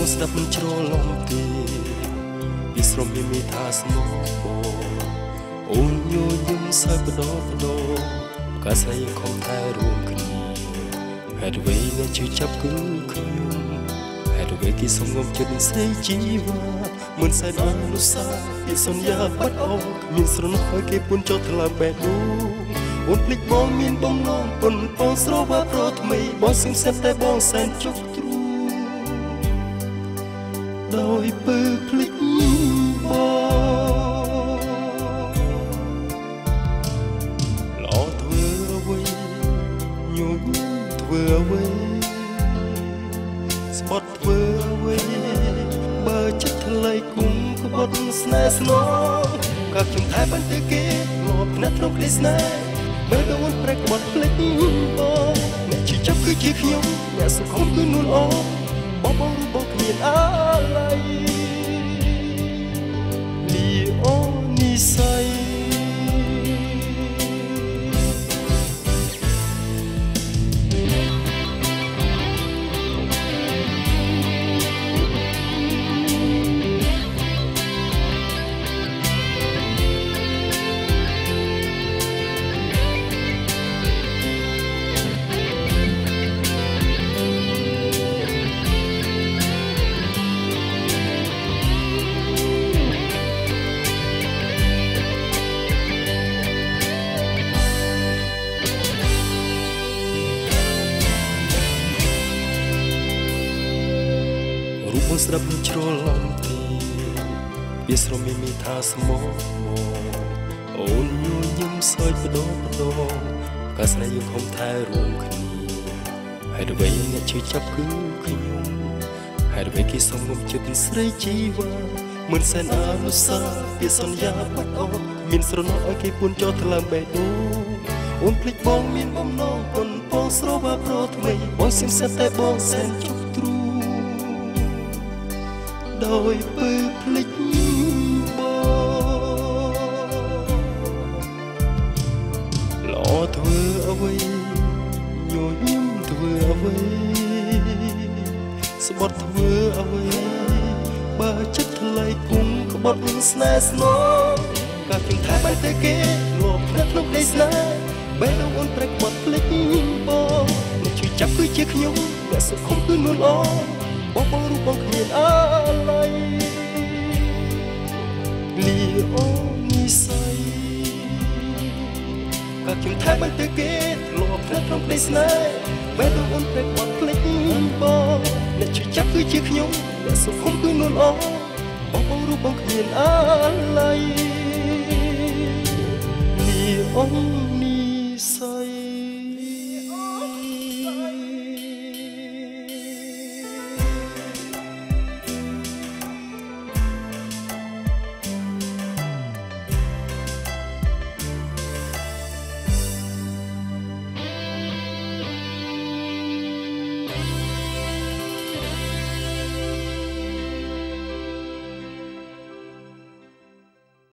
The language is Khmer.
បងស្ដាប់មិនជ្រលំទេពីស្រមមានថាស្មោះអូនញញឹមសើបដកាស្រីខំតែរួមគ្នាហេតុអ្វីអ្នកជឿចាប់គឺខ្ញុំហេតុអ្វីគេសំងំចិត្តស្រីជីវ៉ាមិនសែនអនុសាពីសន្យាបាត់អោមានស្រណោះឲ្យគេពុនចោលថ្លើមបែបនោះអូនភ្លេចបងមានបំណងប៉ុនបងស្រវាប្រថ្មីបងសឹងសែបតែបងសែនជុកទ្រូដោយពើភ្លេចធ្វើអ្វីស្បត់ធ្វើអ្វីបើចិត្តថ្លៃគុំក្បត់ស្នេហ៍ស្នងកាប់ខ្ញុំថែបានទៅគេមកផ្នែកក្នុងគ្លីស្នេហ៍បើដូនប្រែក្បត់ភ្លេចបងអ្នកជិះចាប់គឺជាខ្ញុំអ្នកសង្ឃុំគឺនួនអបងរបស់គ្មានអាឡ័យលីអូនីស័យរូបបងស្ដាប់ជ្រលំទីវាស្រមមានថាស្មោះអូនញញឹមសើចបដកាស្រីយើងខំថែរួមគ្នាហេតុអ្វីអ្នកជឿចាប់គឺខ្ញុំហេតុអ្វីគេសំងំចិត្តស្រីជីវ៉ាមិនសែនអនុសាពីសន្យាបាត់អោមានស្រណោះឲ្យគេពុនចោលថ្លើមបែបនោះអូនភ្លេចបងមានបំណងប៉ុនបងស្រវាប្រថ្មីបងសឹងសែបតែបងសែនជុកទ្រូដោយពើភ្លេចបងល្អធ្វើអ្វីញញឹមធ្វើអ្វីស្បត់ធ្វើអ្វីបើចិត្តថ្លៃគុំក្បត់ស្នេហ៍ស្នងកាប់ខ្ញុំថែបានទៅគេលោកផ្នែកក្នុងដីស្នេហ៍បែរអូនប្រែក្បត់ភ្លេចបងអ្នកជួយចាប់គឺជាខ្ញុំអ្នកសង្ឃុំគឺនួនអបងរូបបងគ្មានអាឡ័យលីអូនីស័យកាប់ខ្ញុំថែបានទៅគេលោកផ្នែកក្នុងដីស្នេហ៍បែរអូនប្រែក្បត់ភ្លេចបងអ្នកជួយចាប់គឺជាខ្ញុំអ្នកសង្ឃុំគឺនួនអបងរូបបងគ្មានអាឡ័យលីអូ